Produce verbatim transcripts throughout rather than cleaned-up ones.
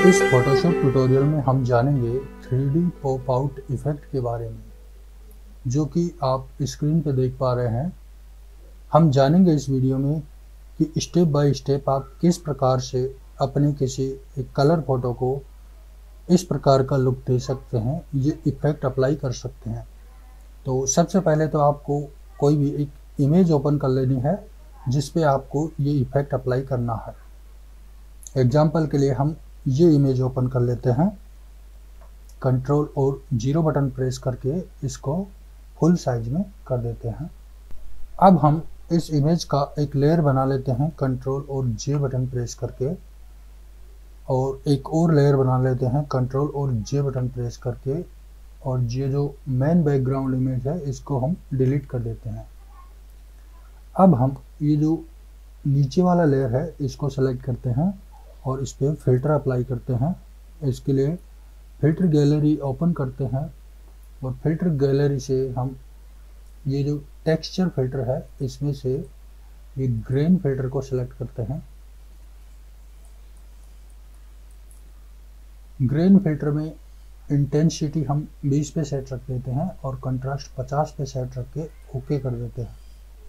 इस Photoshop tutorial में हम जानेंगे three D pop out effect के बारे में, जो कि आप स्क्रीन पर देख पा रहे हैं। हम जानेंगे इस वीडियो में कि स्टेप बाय स्टेप आप किस प्रकार से अपने किसी एक कलर फोटो को इस प्रकार का लुक दे सकते हैं, ये इफेक्ट अप्लाई कर सकते हैं। तो सबसे पहले तो आपको कोई भी एक इमेज ओपन कर लेनी है जिस पे आपको ये इफेक्ट अप्लाई करना है। एग्जाम्पल के लिए हम ये इमेज ओपन कर लेते हैं। कंट्रोल और जीरो बटन प्रेस करके इसको फुल साइज में कर देते हैं। अब हम इस इमेज का एक लेयर बना लेते हैं कंट्रोल और जे बटन प्रेस करके, और एक और लेयर बना लेते हैं कंट्रोल और जे बटन प्रेस करके, और ये जो मेन बैकग्राउंड इमेज है इसको हम डिलीट कर देते हैं। अब हम ये जो नीचे वाला लेयर है इसको सेलेक्ट करते हैं और इस पर फिल्टर अप्लाई करते हैं। इसके लिए फिल्टर गैलरी ओपन करते हैं और फिल्टर गैलरी से हम ये जो टेक्सचर फिल्टर है इसमें से ये ग्रेन फिल्टर को सेलेक्ट करते हैं। ग्रेन फिल्टर में इंटेंसिटी हम बीस पे सेट रख देते हैं और कंट्रास्ट पचास पे सेट रख के ओके कर देते हैं।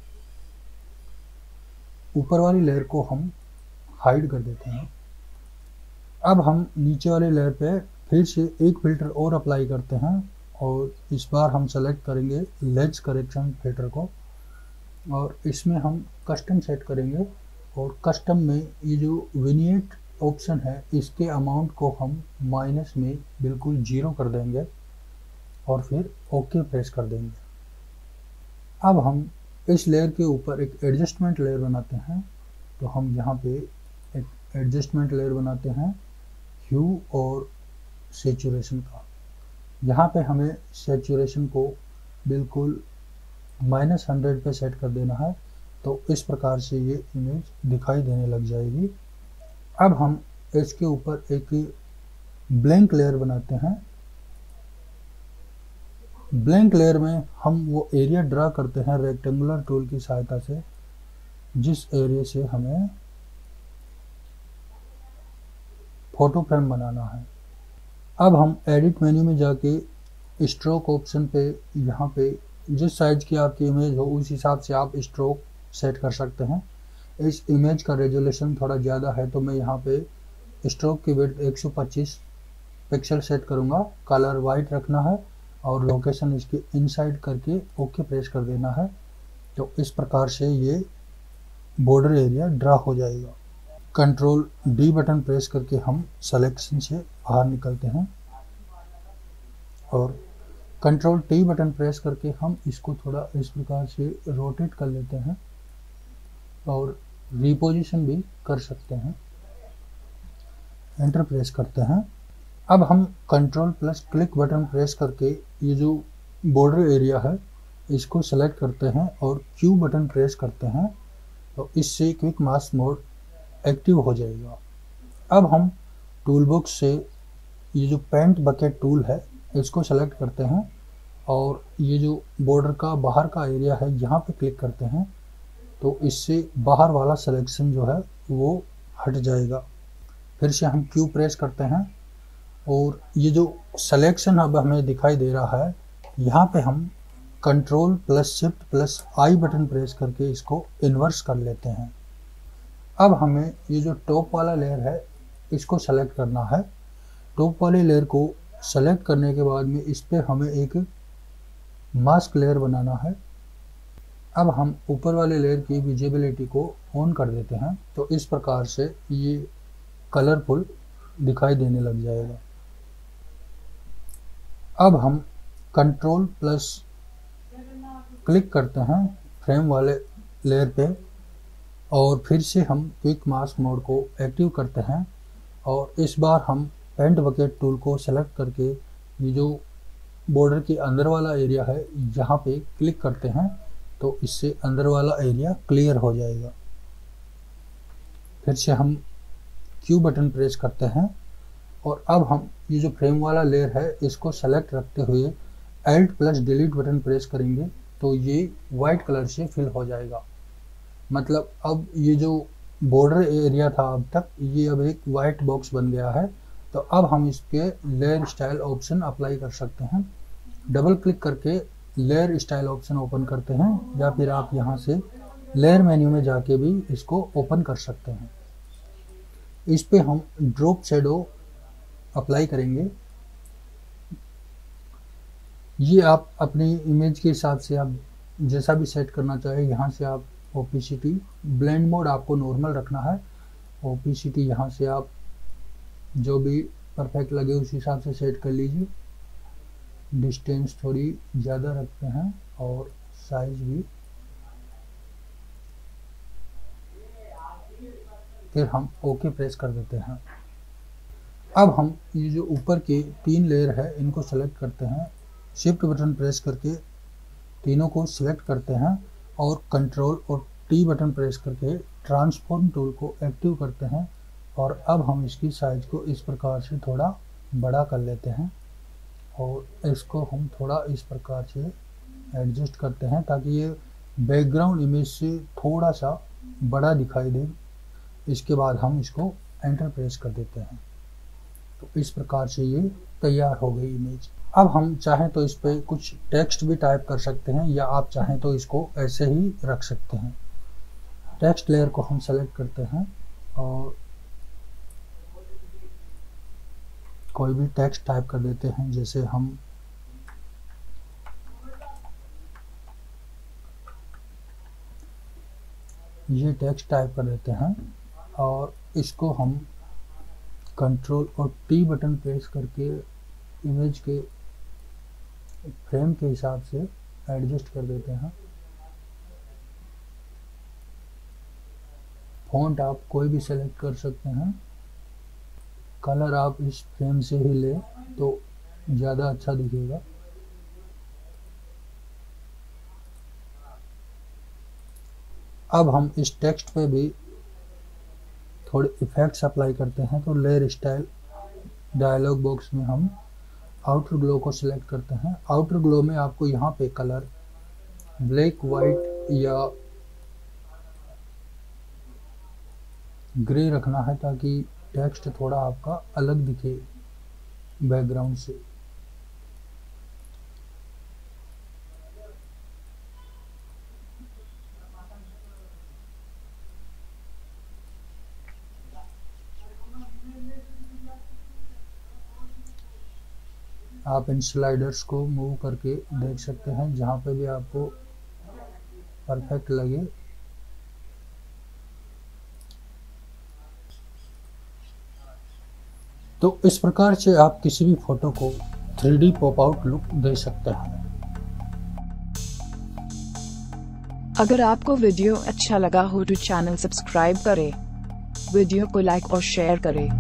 ऊपर वाली लेयर को हम हाइड कर देते हैं। अब हम नीचे वाले लेयर पे फिर से एक फिल्टर और अप्लाई करते हैं और इस बार हम सेलेक्ट करेंगे लेज करेक्शन फिल्टर को, और इसमें हम कस्टम सेट करेंगे। और कस्टम में ये जो विनिएट ऑप्शन है इसके अमाउंट को हम माइनस में बिल्कुल जीरो कर देंगे और फिर ओके प्रेस कर देंगे। अब हम इस लेयर के ऊपर एक एडजस्टमेंट लेयर बनाते हैं। तो हम यहाँ पे एक एडजस्टमेंट लेयर बनाते हैं ह्यू और सेचुरेशन का। यहाँ पे हमें सेचुरेशन को बिल्कुल माइनस हंड्रेड पे सेट कर देना है, तो इस प्रकार से ये इमेज दिखाई देने लग जाएगी। अब हम इसके ऊपर एक ब्लैंक लेयर बनाते हैं। ब्लैंक लेयर में हम वो एरिया ड्रा करते हैं रेक्टेंगुलर टूल की सहायता से, जिस एरिया से हमें फोटो फ्रेम बनाना है। अब हम एडिट मेन्यू में जाके स्ट्रोक ऑप्शन पे, यहाँ पे जिस साइज की आपकी इमेज हो उस हिसाब से आप स्ट्रोक सेट कर सकते हैं। इस इमेज का रेजोल्यूशन थोड़ा ज़्यादा है तो मैं यहाँ पे स्ट्रोक की विड्थ एक सौ पच्चीस पिक्सल सेट करूँगा। कलर वाइट रखना है और लोकेशन इसके इनसाइड करके ओके प्रेस कर देना है। तो इस प्रकार से ये बॉर्डर एरिया ड्रा हो जाएगा। कंट्रोल डी बटन प्रेस करके हम सिलेक्शन से बाहर निकलते हैं और कंट्रोल टी बटन प्रेस करके हम इसको थोड़ा इस प्रकार से रोटेट कर लेते हैं और रिपोजिशन भी कर सकते हैं। एंटर प्रेस करते हैं। अब हम control plus click button press करके ये जो बॉर्डर एरिया है इसको सेलेक्ट करते हैं और क्यू बटन प्रेस करते हैं, तो इससे क्विक मास्क मोड एक्टिव हो जाएगा। अब हम टूल बॉक्स से ये जो पेंट बकेट टूल है इसको सेलेक्ट करते हैं और ये जो बॉर्डर का बाहर का एरिया है यहाँ पे क्लिक करते हैं, तो इससे बाहर वाला सिलेक्शन जो है वो हट जाएगा। फिर से हम क्यू प्रेस करते हैं और ये जो सिलेक्शन अब हमें दिखाई दे रहा है यहाँ पे हम control plus shift plus I button press करके इसको इन्वर्स कर लेते हैं। अब हमें ये जो टॉप वाला लेयर है इसको सेलेक्ट करना है। टॉप वाले लेयर को सेलेक्ट करने के बाद में इस पर हमें एक मास्क लेयर बनाना है। अब हम ऊपर वाले लेयर की विजिबिलिटी को ऑन कर देते हैं, तो इस प्रकार से ये कलरफुल दिखाई देने लग जाएगा। अब हम कंट्रोल प्लस क्लिक करते हैं फ्रेम वाले लेयर पे और फिर से हम क्विक मास्क मोड को एक्टिव करते हैं और इस बार हम पेंट बकेट टूल को सेलेक्ट करके ये जो बॉर्डर के अंदर वाला एरिया है यहाँ पे क्लिक करते हैं, तो इससे अंदर वाला एरिया क्लियर हो जाएगा। फिर से हम क्यू बटन प्रेस करते हैं और अब हम ये जो फ्रेम वाला लेयर है इसको सेलेक्ट रखते हुए alt plus delete button press करेंगे, तो ये वाइट कलर से फिल हो जाएगा। मतलब अब ये जो बॉर्डर एरिया था अब तक, ये अब एक वाइट बॉक्स बन गया है तो अब हम इसके लेयर स्टाइल ऑप्शन अप्लाई कर सकते हैं। डबल क्लिक करके लेयर स्टाइल ऑप्शन ओपन करते हैं, या फिर आप यहाँ से लेयर मेन्यू में जाके भी इसको ओपन कर सकते हैं। इस पे हम ड्रॉप शैडो अप्लाई करेंगे। ये आप अपनी इमेज के हिसाब से आप जैसा भी सेट करना चाहे, यहाँ से आप ओपेसिटी, ब्लेंड मोड आपको नॉर्मल रखना है। ओपेसिटी यहाँ से आप जो भी परफेक्ट लगे उस हिसाब से सेट कर लीजिए। डिस्टेंस थोड़ी ज़्यादा रखते हैं और साइज भी। फिर हम ओके प्रेस कर देते हैं। अब हम ये जो ऊपर के तीन लेयर है इनको सेलेक्ट करते हैं। शिफ्ट बटन प्रेस करके तीनों को सिलेक्ट करते हैं और कंट्रोल और टी बटन प्रेस करके ट्रांसफॉर्म टूल को एक्टिव करते हैं। और अब हम इसकी साइज को इस प्रकार से थोड़ा बड़ा कर लेते हैं और इसको हम थोड़ा इस प्रकार से एडजस्ट करते हैं ताकि ये बैकग्राउंड इमेज से थोड़ा सा बड़ा दिखाई दे। इसके बाद हम इसको एंटर प्रेस कर देते हैं। तो इस प्रकार से ये तैयार हो गई इमेज। अब हम चाहें तो इस पे कुछ टेक्स्ट भी टाइप कर सकते हैं, या आप चाहें तो इसको ऐसे ही रख सकते हैं। टेक्स्ट लेयर को हम सेलेक्ट करते हैं और कोई भी टेक्स्ट टाइप कर देते हैं। जैसे हम ये टेक्स्ट टाइप कर देते हैं और इसको हम कंट्रोल और टी बटन प्रेस करके इमेज के फ्रेम के हिसाब से एडजस्ट कर देते हैं। फॉन्ट आप कोई भी सेलेक्ट कर सकते हैं। कलर आप इस फ्रेम से ही ले तो ज़्यादा अच्छा दिखेगा। अब हम इस टेक्स्ट पे भी थोड़े इफेक्ट्स अप्लाई करते हैं। तो लेयर स्टाइल डायलॉग बॉक्स में हम आउटर ग्लो को सिलेक्ट करते हैं। आउटर ग्लो में आपको यहाँ पे कलर ब्लैक, वाइट या ग्रे रखना है ताकि टेक्स्ट थोड़ा आपका अलग दिखे बैकग्राउंड से। आप इन स्लाइडर्स को मूव करके देख सकते हैं जहाँ पे भी आपको परफेक्ट लगे। तो इस प्रकार से आप किसी भी फोटो को three D pop out look दे सकते हैं। अगर आपको वीडियो अच्छा लगा हो तो चैनल सब्सक्राइब करें, वीडियो को लाइक और शेयर करें।